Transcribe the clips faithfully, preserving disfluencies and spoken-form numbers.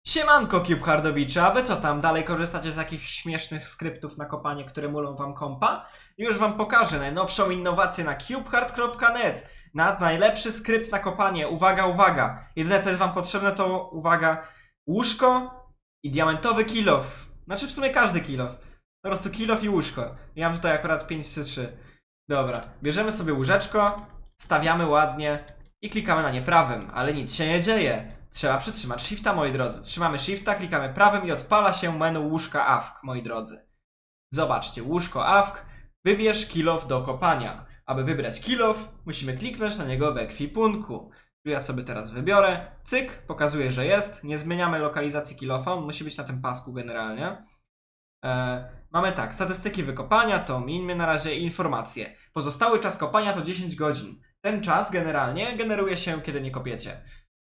Siemanko CubeHardowicze, a wy co tam? Dalej korzystacie z jakichś śmiesznych skryptów na kopanie, które mulą wam kompa? Już wam pokażę najnowszą innowację na cubehard kropka net. Na najlepszy skrypt na kopanie. Uwaga, uwaga. Jedyne co jest wam potrzebne to, uwaga, łóżko i diamentowy kilof. Znaczy w sumie każdy kilof. Po prostu kilof i łóżko. Ja mam tutaj akurat pięć trzy trzy. Dobra, bierzemy sobie łóżeczko, stawiamy ładnie i klikamy na nie prawym, ale nic się nie dzieje. Trzeba przytrzymać shifta, moi drodzy. Trzymamy shifta, klikamy prawym i odpala się menu łóżka A W K, moi drodzy. Zobaczcie, łóżko A W K. Wybierz kilof do kopania. Aby wybrać kilof, musimy kliknąć na niego w ekwipunku. Tu ja sobie teraz wybiorę. Cyk, pokazuje, że jest. Nie zmieniamy lokalizacji kilofa, on musi być na tym pasku generalnie. Eee, mamy tak, statystyki wykopania to mińmy na razie informacje. Pozostały czas kopania to dziesięć godzin. Ten czas generalnie generuje się, kiedy nie kopiecie.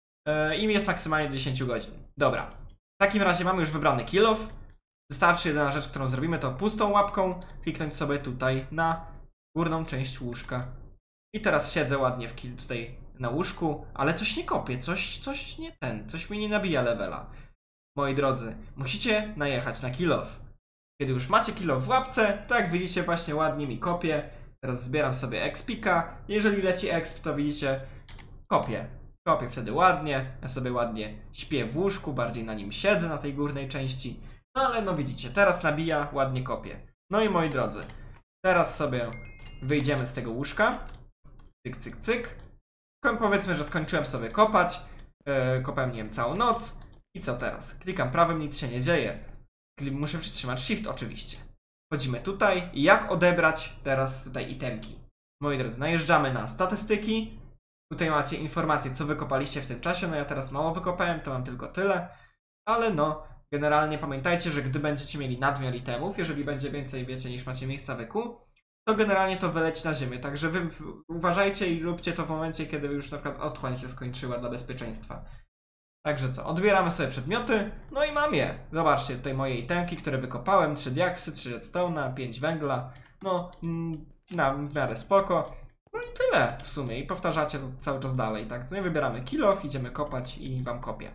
Im jest maksymalnie dziesięć godzin. Dobra. W takim razie mamy już wybrany kilof. Wystarczy jedyna rzecz, którą zrobimy, to pustą łapką kliknąć sobie tutaj na górną część łóżka. I teraz siedzę ładnie w kil tutaj na łóżku, ale coś nie kopię, coś, coś nie ten, coś mi nie nabija levela. Moi drodzy, musicie najechać na kilof. Kiedy już macie kilof w łapce, to jak widzicie właśnie ładnie mi kopie. Teraz zbieram sobie expika. Jeżeli leci exp, to widzicie, kopię. Kopię wtedy ładnie, ja sobie ładnie śpię w łóżku, bardziej na nim siedzę, na tej górnej części. No ale no widzicie, teraz nabija, ładnie kopię. No i moi drodzy, teraz sobie wyjdziemy z tego łóżka. Cyk, cyk, cyk. Powiedzmy, że skończyłem sobie kopać. Yy, kopałem, nie wiem, całą noc. I co teraz? Klikam prawym, nic się nie dzieje. Muszę przytrzymać shift oczywiście. Wchodzimy tutaj i jak odebrać teraz tutaj itemki. Moi drodzy, najeżdżamy na statystyki. Tutaj macie informacje, co wykopaliście w tym czasie. No ja teraz mało wykopałem, to mam tylko tyle. Ale no, generalnie pamiętajcie, że gdy będziecie mieli nadmiar itemów, jeżeli będzie więcej, wiecie, niż macie miejsca wyku, to generalnie to wyleci na ziemię. Także wy uważajcie i róbcie to w momencie, kiedy już na przykład otchłań się skończyła dla bezpieczeństwa. Także co, odbieramy sobie przedmioty, no i mam je. Zobaczcie, tutaj moje itemki, które wykopałem. trzy diaksy, trzy redstone'a, pięć węgla. No, na w miarę spoko. No i tyle w sumie. I powtarzacie to cały czas dalej, tak? No i wybieramy kilof, idziemy kopać i wam kopię.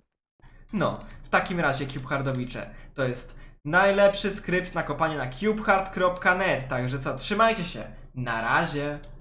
No, w takim razie CubeHardowicze, to jest najlepszy skrypt na kopanie na cubehard kropka net. Także co, trzymajcie się. Na razie.